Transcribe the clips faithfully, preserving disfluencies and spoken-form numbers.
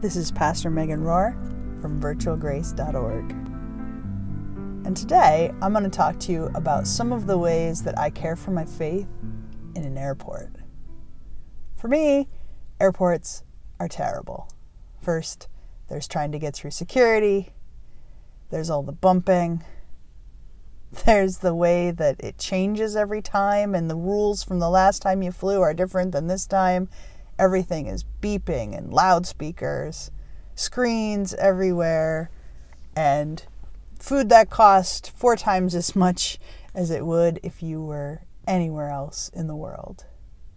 This is Pastor Megan Rohr from virtual grace dot org. And today I'm going to talk to you about some of the ways that I care for my faith in an airport. For me, airports are terrible. First, there's trying to get through security. There's all the bumping. There's the way that it changes every time, and the rules from the last time you flew are different than this time. Everything is beeping and loudspeakers, screens everywhere, and food that cost four times as much as it would if you were anywhere else in the world.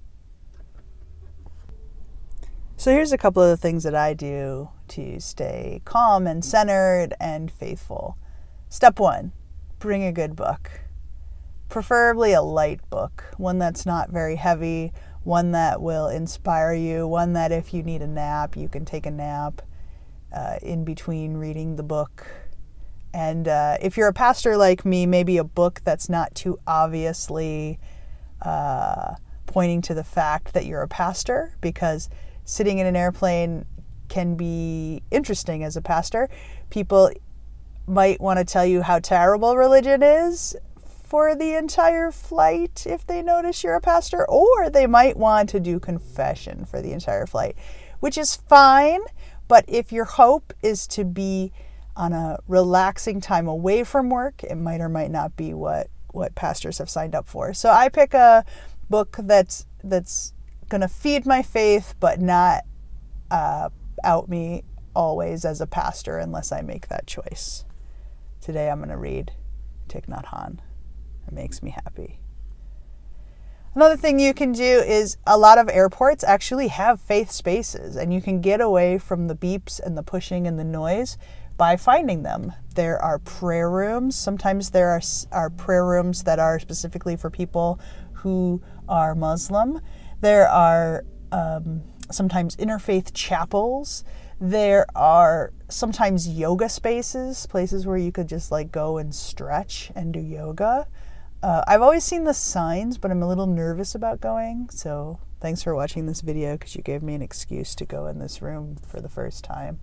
So here's a couple of the things that I do to stay calm and centered and faithful. Step one, bring a good book. Preferably a light book, one that's not very heavy, one that will inspire you, one that if you need a nap, you can take a nap uh, in between reading the book. And uh, if you're a pastor like me, maybe a book that's not too obviously uh, pointing to the fact that you're a pastor, because sitting in an airplane can be interesting as a pastor. People might want to tell you how terrible religion is for the entire flight if they notice you're a pastor, or they might want to do confession for the entire flight, which is fine. But if your hope is to be on a relaxing time away from work, it might or might not be what, what pastors have signed up for. So I pick a book that's that's going to feed my faith, but not uh, out me always as a pastor unless I make that choice. Today I'm going to read Thich Nhat Hanh. It makes me happy. Another thing you can do is a lot of airports actually have faith spaces, and you can get away from the beeps and the pushing and the noise by finding them. There are prayer rooms. Sometimes there are, are prayer rooms that are specifically for people who are Muslim. There are um, sometimes interfaith chapels. There are sometimes yoga spaces, places where you could just like go and stretch and do yoga. Uh, I've always seen the signs, but I'm a little nervous about going. So thanks for watching this video, because you gave me an excuse to go in this room for the first time.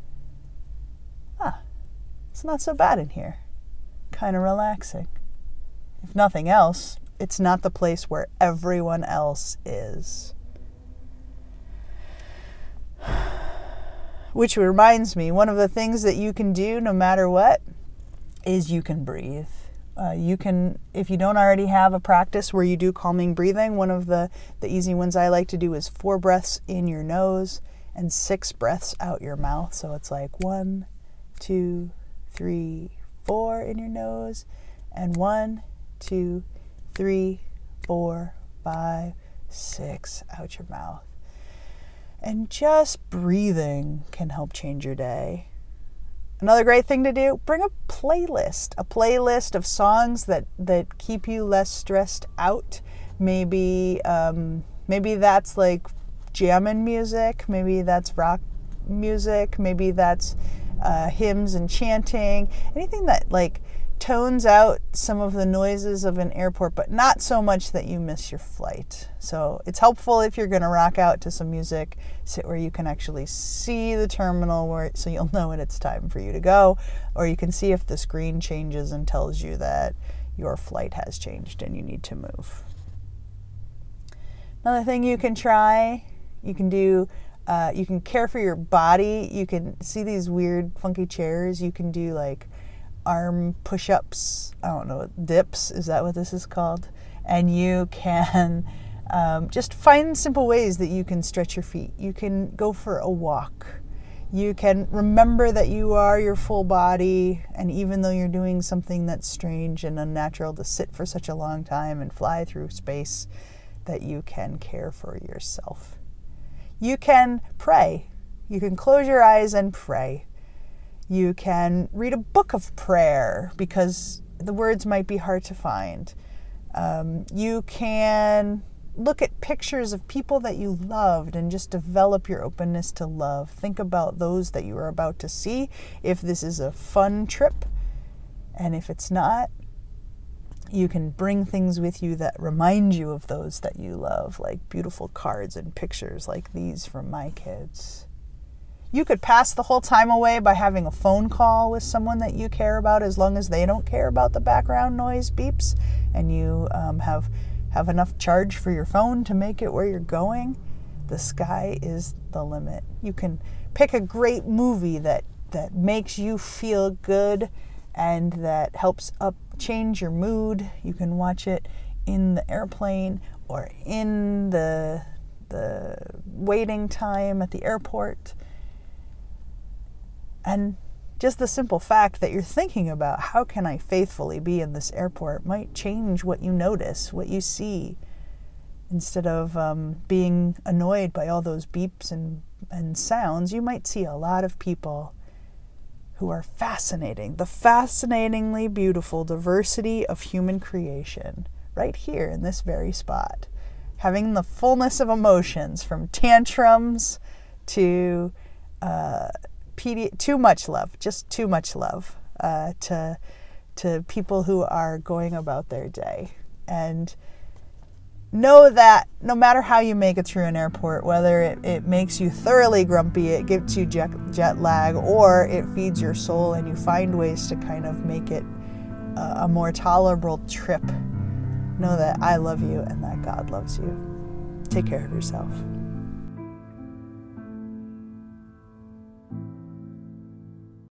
Ah, it's not so bad in here. Kind of relaxing. If nothing else, it's not the place where everyone else is. Which reminds me, one of the things that you can do no matter what is you can breathe. Uh, you can, if you don't already have a practice where you do calming breathing, one of the, the easy ones I like to do is four breaths in your nose and six breaths out your mouth. So it's like one, two, three, four in your nose, and one, two, three, four, five, six out your mouth. And just breathing can help change your day. Another great thing to do, bring a playlist, a playlist of songs that, that keep you less stressed out. Maybe, um, maybe that's like jamming music, maybe that's rock music, maybe that's uh, hymns and chanting, anything that like tones out some of the noises of an airport, but not so much that you miss your flight. So it's helpful if you're going to rock out to some music, sit where you can actually see the terminal, where so you'll know when it's time for you to go, or you can see if the screen changes and tells you that your flight has changed and you need to move. Another thing you can try, you can do uh, you can care for your body. You can see these weird funky chairs. You can do like arm push-ups, I don't know, dips, is that what this is called? And you can um, just find simple ways that you can stretch your feet. You can go for a walk. You can remember that you are your full body, and even though you're doing something that's strange and unnatural to sit for such a long time and fly through space, that you can care for yourself. You can pray. You can close your eyes and pray. You can read a book of prayer, because the words might be hard to find. Um, you can look at pictures of people that you loved and just develop your openness to love. Think about those that you are about to see, if this is a fun trip. And if it's not, you can bring things with you that remind you of those that you love, like beautiful cards and pictures like these from my kids. You could pass the whole time away by having a phone call with someone that you care about, as long as they don't care about the background noise beeps, and you um, have have enough charge for your phone to make it where you're going. The sky is the limit. You can pick a great movie that, that makes you feel good and that helps up change your mood. You can watch it in the airplane or in the the waiting time at the airport. And just the simple fact that you're thinking about how can I faithfully be in this airport might change what you notice, what you see. Instead of um, being annoyed by all those beeps and, and sounds, you might see a lot of people who are fascinating. The fascinatingly beautiful diversity of human creation right here in this very spot. Having the fullness of emotions, from tantrums to uh, pedi- too much love, just too much love, uh, to, to people who are going about their day. And know that no matter how you make it through an airport, whether it, it makes you thoroughly grumpy, it gives you jet, jet lag, or it feeds your soul and you find ways to kind of make it a, a more tolerable trip, know that I love you and that God loves you. Take care of yourself.